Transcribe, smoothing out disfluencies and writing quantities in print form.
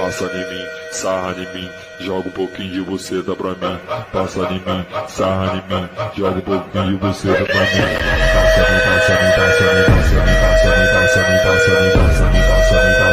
Passa em mim, sarra em mim, joga um pouquinho de buceta pra mim. Passa em mim, sarra em mim, joga um pouquinho de buceta pra mim. Passa em mim, passa em mim, passa em mim, passa em mim, passa em mim, passa em mim, passa em mim, passa em mim, passa em mim.